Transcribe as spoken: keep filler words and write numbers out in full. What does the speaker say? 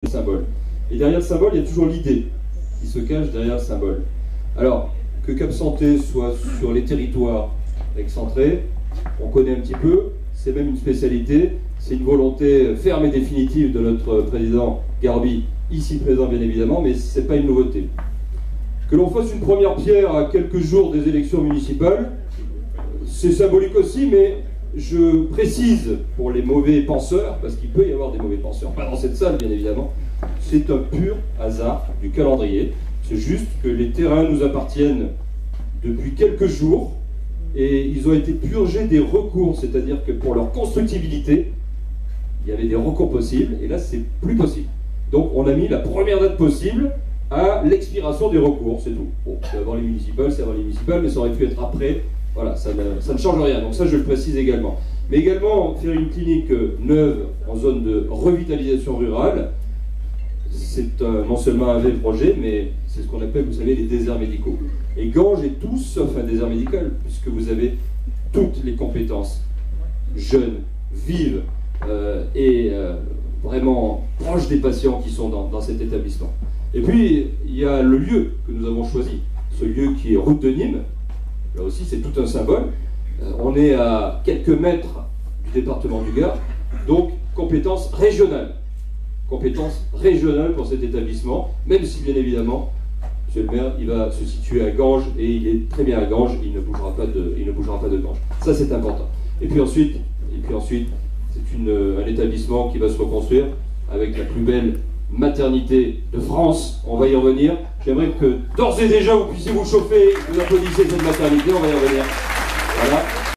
symbole. Et derrière le symbole, il y a toujours l'idée qui se cache derrière le symbole. Alors, que Cap Santé soit sur les territoires excentrés, on connaît un petit peu, c'est même une spécialité, c'est une volonté ferme et définitive de notre président Garbi, ici présent bien évidemment, mais ce n'est pas une nouveauté. Que l'on fasse une première pierre à quelques jours des élections municipales, c'est symbolique aussi, mais je précise pour les mauvais penseurs, parce qu'il peut y avoir des mauvais penseurs, pas dans cette salle bien évidemment, c'est un pur hasard du calendrier. C'est juste que les terrains nous appartiennent depuis quelques jours et ils ont été purgés des recours, c'est-à-dire que pour leur constructibilité, il y avait des recours possibles et là c'est plus possible. Donc on a mis la première date possible à l'expiration des recours, c'est tout. Bon, c'est avant les municipales, c'est avant les municipales, mais ça aurait pu être après. Voilà, ça ne, ça ne change rien, donc ça je le précise également. Mais également, faire une clinique neuve en zone de revitalisation rurale, c'est euh, non seulement un vrai projet, mais c'est ce qu'on appelle, vous savez, les déserts médicaux. Et Ganges est tout sauf un désert médical, puisque vous avez toutes les compétences jeunes, vives euh, et euh, vraiment proches des patients qui sont dans, dans cet établissement. Et puis, il y a le lieu que nous avons choisi, ce lieu qui est route de Nîmes. Là aussi, c'est tout un symbole. Euh, on est à quelques mètres du département du Gard, donc compétence régionale. Compétence régionale pour cet établissement, même si bien évidemment, monsieur le maire, il va se situer à Ganges et il est très bien à Ganges, il ne bougera pas de, il ne bougera pas de Ganges. Ça, c'est important. Et puis ensuite, et puis ensuite, c'est une, un établissement qui va se reconstruire avec la plus belle maternité de France. On va y revenir. J'aimerais que d'ores et déjà vous puissiez vous chauffer, vous applaudissez cette maternité. On va y revenir. Voilà.